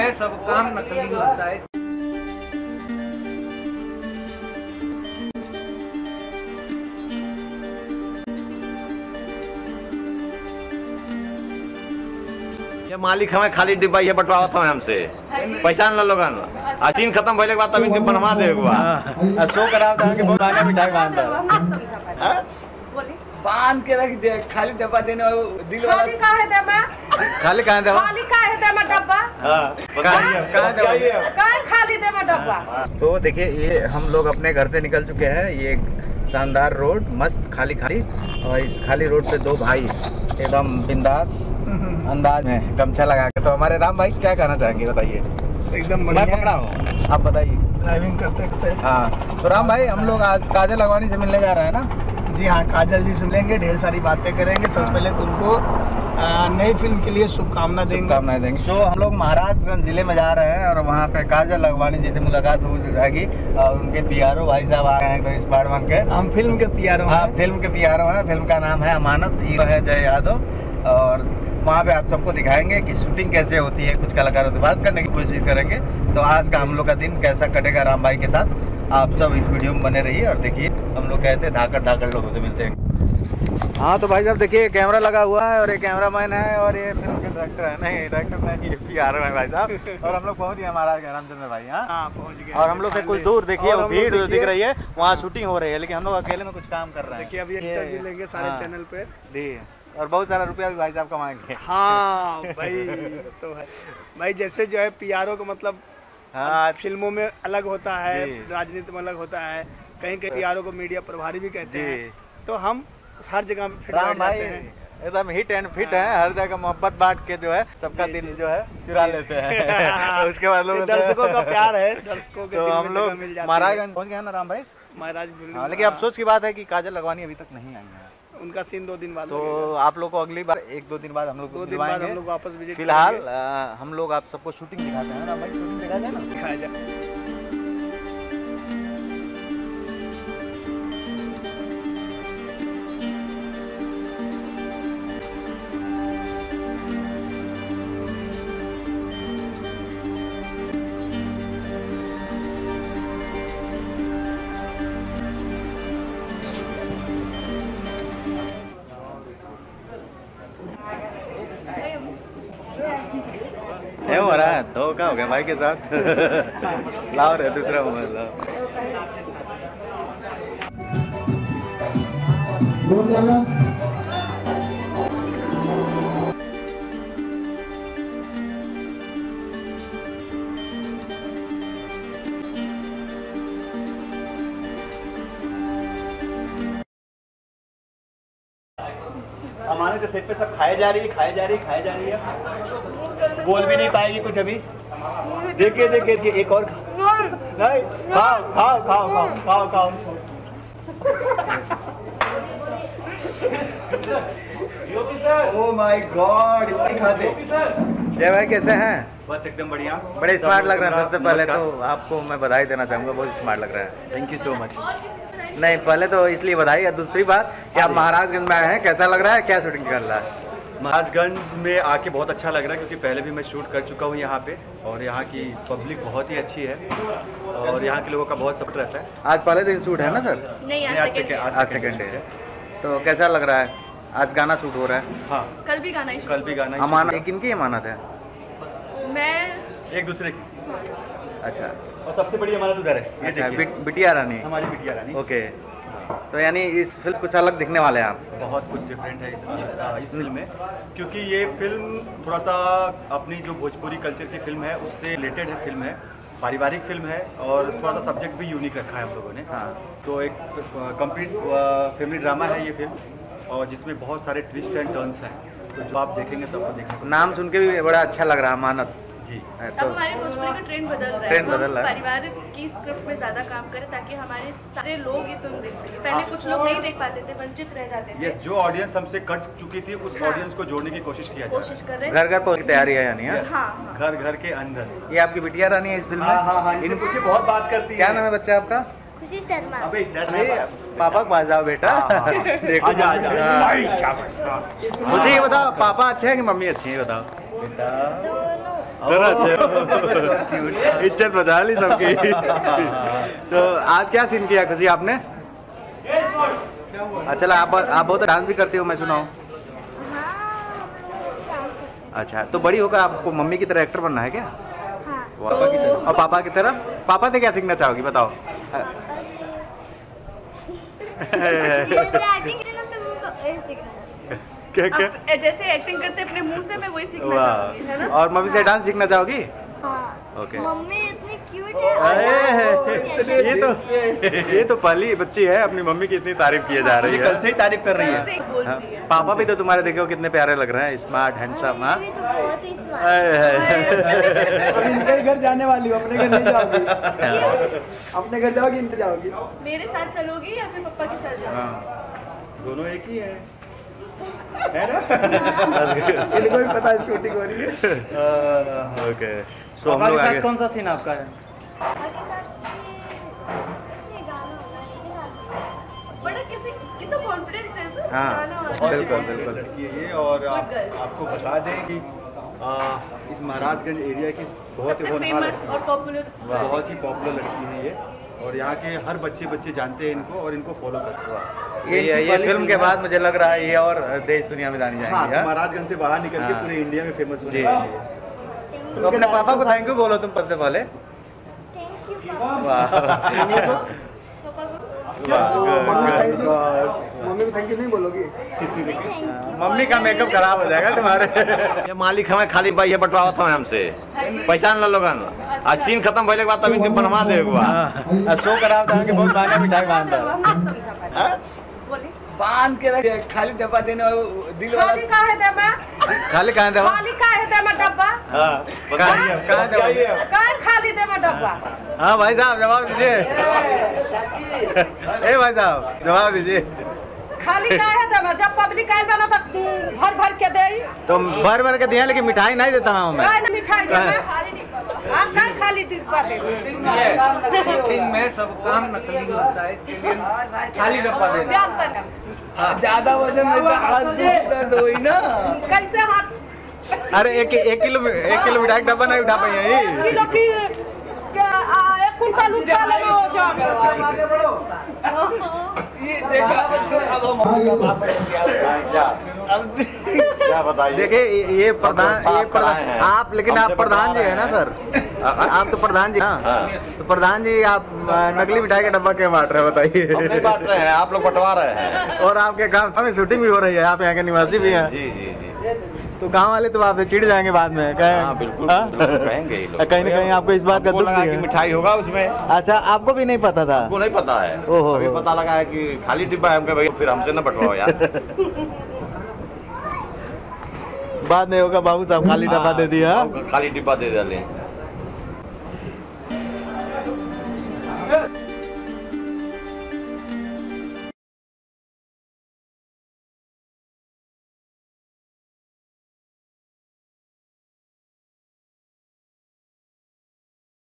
में सब काम नकली होता है। ये मालिक हमें खाली डिब्बा ये बंटवावा था हमसे, पहचान लो लोगन। आसीन खत्म भइले के बाद तभी बनवा दे हुआ शो करा था कि बहुत आने मिठाई बांध के रख दे, खाली डब्बा देने और दिल वाला खाली काहे देबा, खाली कहां देबा, खाली काहे देबा डब्बा, कहां खाली देबा डब्बा। तो देखिए ये हम लोग अपने घर से निकल चुके हैं। ये शानदार रोड मस्त खाली खाली, और इस खाली रोड पे दो भाई एकदम बिंदास अंदाज में गमछा लगा के। तो हमारे राम भाई क्या कहना चाहेंगे बताइए। एकदम मैं पकड़ा हूँ, आप बताइए। ड्राइविंग करते करते। हाँ तो राम भाई हम लोग आज काजल लखवानी से मिलने जा रहे हैं ना। जी हाँ, काजल जी से मिलेंगे, ढेर सारी बातें करेंगे। सबसे पहले तो उनको नई फिल्म के लिए शुभकामनाएं देंगे। सो हम लोग महाराजगंज जिले में जा रहे हैं और वहाँ पे काजल लखवानी जी से मुलाकात हो जाएगी और उनके पीआरओ भाई साहब आ गए हैं। तो इस बार बन के हम फिल्म के पीआरओ हैं। हाँ फिल्म के पीआरओ हैं। फिल्म का नाम है अमानत, हीरो है जय यादव। और वहाँ पे आप सबको दिखाएंगे कि शूटिंग कैसे होती है, कुछ कलाकारों से बात करने की कोशिश करेंगे। तो आज का हम लोग का दिन कैसा कटेगा राम भाई के साथ, आप सब इस वीडियो में बने रहिए और देखिए हम लोग कहते हैं धाकड़ लोगों से मिलते हैं। हाँ तो भाई साहब देखिए कैमरा लगा हुआ है और ये कैमरामैन है और ये फिल्म के डायरेक्टर है, नहीं डायरेक्टर नहीं, ये पीआरओ है भाई साहब। और हम लोग पहुँच गए महाराज रामचंद्र भाई। हाँ पहुँच गए। और हम लोग से कुछ दूर देखिए भीड़ दिख रही है, वहाँ शूटिंग हो रही है, लेकिन हम लोग अकेले में कुछ काम कर रहे हैं। देखिए अभी इंटरव्यू लेंगे सारे चैनल पे जी, और बहुत सारा रुपया भी भाई साहब कमाएंगे। हाँ भाई तो है भाई, जैसे जो है पीआरओ का मतलब हाँ फिल्मों में अलग होता है, राजनीति में अलग होता है, कहीं कहीं पीआरओ को मीडिया प्रभारी भी कहते हैं। तो हम हर जगह पे राम भाई एकदम हिट एंड फिट है, हर जगह मोहब्बत बांट के जो है सबका दिल जो है चुरा लेते हैं। उसके बाद लोग दर्शकों का प्यार है, दर्शकों के तो दिल हम में लोग जगह मिल जाती है। महाराजगंज पहुँच गए ना राम भाई। महाराज लेकिन अफसोस की बात है कि काजल लखवानी अभी तक नहीं आई है। उनका सीन 2 दिन बाद तो आप लोग को अगली बार 1-2 दिन बाद हम लोग 2 दिन बाद हम लोग वापस विजिट। फिलहाल हम लोग आप सबको शूटिंग दिखाते हैं ना भाई, शूटिंग दिखा जाए ना, दिखाया जाए। हो रहा है धोखा हो गया भाई के साथ। लाओ रे दूसरा मोबाइल लाओ। हमारे तो सेट पे सब खाए जा रही है, बोल भी नहीं पाएगी कुछ अभी। देखिए एक और नहीं, खाओ। ओह माय गॉड, इतनी खाते। जय भाई कैसे हैं? बस एकदम बढ़िया, बड़े स्मार्ट लग रहे हैं। सबसे पहले तो आपको मैं बधाई देना चाहूँगा, बहुत स्मार्ट लग रहा है। Thank you so much. नहीं पहले तो इसलिए बधाई है, दूसरी बात कि आप महाराजगंज में आए हैं, कैसा लग रहा है, क्या शूटिंग कर रहा है? महाराजगंज में आके बहुत अच्छा लग रहा है क्योंकि पहले भी मैं शूट कर चुका हूँ यहाँ पे और यहाँ की पब्लिक बहुत ही अच्छी है और यहाँ के लोगों का बहुत सपोर्ट रहता है। आज पहले दिन शूट है ना सर? नहीं, आज सेकेंड डे है। तो कैसा लग रहा है? आज गाना शूट हो रहा है? हाँ कल भी गाना अमानत किनकी अमानत है? मैं एक दूसरे की। अच्छा, और सबसे बड़ी अमानत उधर है, ये देखिए, बिटिया रानी। हमारी बिटिया रानी। ओके, तो यानी इस फिल्म कुछ अलग दिखने वाले हैं आप? बहुत कुछ डिफरेंट है इस फिल्म में, क्योंकि ये फिल्म थोड़ा सा अपनी जो भोजपुरी कल्चर की फिल्म है उससे रिलेटेड है फिल्म है, पारिवारिक फिल्म है और थोड़ा सा सब्जेक्ट भी यूनिक रखा है हम लोगों ने। हाँ। तो एक कंप्लीट फैमिली ड्रामा है ये फिल्म और जिसमें बहुत सारे ट्विस्ट एंड टर्न्स हैं, तो जो आप देखेंगे तो आपको देखने को नाम सुन के भी बड़ा अच्छा लग रहा है, अमानत जी। तो हमारे भोजपुरी का ट्रेंड बदल रहा है, परिवार की स्क्रिप्ट में ज्यादा काम करें ताकि हमारे सारे लोग ये फिल्म देख सकें। पहले कुछ लोग नहीं देख पाते थे, वंचित रह जाते थे। जो ऑडियंस हमसे कट चुकी थी उस ऑडियंस को जोड़ने की कोशिश किया कोशिश कर रहे हैं। घर घर पहुंच की तैयारी है यानी? हाँ, घर के अंदर। ये आपकी बिटिया रानी है इस फिल्म में? हाँ, इनसे पूछे, बहुत बात करती है। क्या नाम है बच्चा आपका? खुशी शर्मा। अबे पापा के पास जाओ बेटा। देखो आजा। मुझे ये बताओ, पापा अच्छे हैं कि मम्मी अच्छी है? बताओ। इज्जत बचा ली सबकी। तो आज क्या सीन किया खुशी आपने? अच्छा, आप बहुत डांस भी करते हो मैं सुना हूँ। अच्छा, तो बड़ी होकर आपको मम्मी की तरह एक्टर बनना है क्या? पापा की तरह। और पापा की तरह? पापा से क्या सीखना चाहोगी बताओ? क्या क्या? जैसे एक्टिंग करते अपने मुंह से, मैं वही सीखना चाहूंगी, है ना? और मम्मी से डांस सीखना चाहोगी? ओके। मम्मी इतनी क्यूट है। ये तो पहली बच्ची है, अपनी मम्मी की इतनी तारीफ किए जा रही है। कल से ही तारीफ कर रही है। हाँ, पापा भी तो तुम्हारे देखो कितने प्यारे लग रहे हैं, स्मार्ट हैंडसम। हाँ, अब इनके घर जाने वाली हो, अपने घर नहीं जाओगी? अपने घर जाओगी, इनके जाओगी? मेरे साथ चलोगी या फिर पापा के साथ जाओगी? दोनों एक ही है ना? इनको भी पता है शूटिंग हो रही है। ओके, सो हम लोग आगे। कौन सा सीन आपका है? बड़ा कैसे, कितना कॉन्फिडेंस है। हाँ, बिल्कुल बिल्कुल। लड़की है ये, और आपको बता दें कि इस महाराजगंज एरिया की बहुत ही फेमस और पॉपुलर, बहुत ही पॉपुलर लड़की है ये, और यहाँ के हर बच्चे जानते हैं इनको और इनको फॉलो करते हैं। ये फिल्म के बाद मुझे लग रहा है ये और देश दुनिया में जानी जाएंगी। हाँ, महाराजगंज से बाहर निकल के पूरे इंडिया में फेमस जी। तो अपने पापा को थैंक यू बोलो तुम सबसे पहले। वाह, मम्मी को थैंक यू नहीं बोलोगी? किसी ने मम्मी का मेकअप खराब हो जाएगा तुम्हारे। ये मालिक हमें खाली भाई बटवावत हमें हमसे पैसा न लोगन। आज सीन खत्म भइले के बाद तभी दिन बनवा दे हुआ। शो कराओ था कि बहुत महंगा मिठाई बांध रहा। बांध के रखे, खाली डब्बा देने और दिल वाला। खाली कहाँ है डब्बा? हाँ, खाली दे डब्बा। हाँ भाई साहब जवाब दीजिए। ए भाई साहब जवाब दीजिए। खाली काहे देमा? जब पब्लिक आइल बना तो भर भर के देई। तुम भर के दिया, लेकिन मिठाई नहीं देता हूँ मैं। काहे मिठाई देमा? आप काहे खाली डिब्बा दे? शूटिंग में सब काम नकली होता है, इसके लिए खाली डब्बा देना। जानता नहीं। ज्यादा वजन में तो हाथ दर्द होई ना। कैसे हाथ? अरे एक किलो मिठाई का डब्बा नहीं उठा पाई है। किलो की एक कुंटल उठा लेना हो जा। ये देखा क्या बताइए? देखिए ये प्रधान आप, लेकिन आप प्रधान जी है ना सर? आप तो प्रधान जी। हाँ, तो प्रधान जी आप नकली मिठाई का डब्बा क्यों बांट रहे हैं बताइए? हम नहीं बांट रहे हैं, आप लोग बंटवा रहे हैं। और आपके गाँव में शूटिंग भी हो रही है, आप यहाँ के निवासी भी हैं। जी जी जी, तो गांव वाले तो आपसे चिढ़ जाएंगे बाद में। हाँ बिल्कुल कहेंगे ये लोग। कहीं ना कहीं आपको इस बात का दुख लगा भी कि है। मिठाई होगा उसमें। अच्छा, आपको भी नहीं पता था? आपको नहीं पता है? ओहो। अभी पता लगा है कि खाली डिब्बा है। हमके भैया फिर हमसे न बंटवाओ यार। बाद में होगा बाबू साहब खाली डब्बा दे दिया। खाली डिब्बा दे डाले।